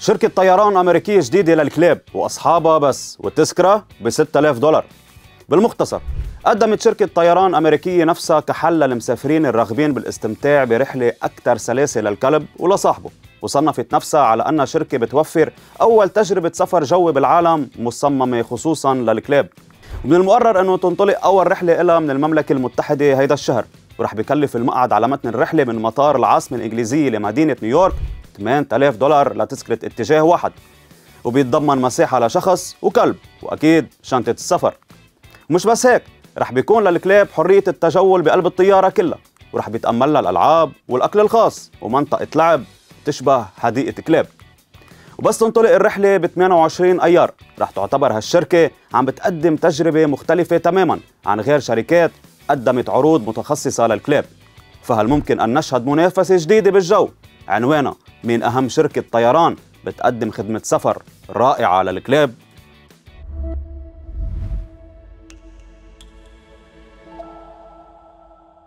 شركة طيران أمريكية جديدة للكلاب وأصحابها بس، والتذكرة ب 6000 دولار. بالمختصر، قدمت شركة طيران أمريكية نفسها كحل للمسافرين الراغبين بالاستمتاع برحلة أكثر سلاسة للكلب ولصاحبه، وصنفت نفسها على أنها شركة بتوفر أول تجربة سفر جوي بالعالم مصممة خصوصاً للكلاب. ومن المقرر أنه تنطلق أول رحلة لها من المملكة المتحدة هيدا الشهر، ورح بكلف المقعد على متن الرحلة من مطار العاصمة الإنجليزية لمدينة نيويورك 8000 دولار لتذكرة اتجاه واحد، وبيتضمن مساحة لشخص وكلب وأكيد شنطة السفر. ومش بس هيك، رح بيكون للكلاب حرية التجول بقلب الطيارة كلها، ورح بيتأمل لها الألعاب والأكل الخاص ومنطقة لعب تشبه حديقة كلاب. وبس تنطلق الرحلة ب 28 أيار، رح تعتبر هالشركة عم بتقدم تجربة مختلفة تماماً عن غير شركات قدمت عروض متخصصة للكلاب. فهل ممكن أن نشهد منافسة جديدة بالجو عنوانها مين أهم شركة طيران بتقدم خدمة سفر رائعة للكلاب؟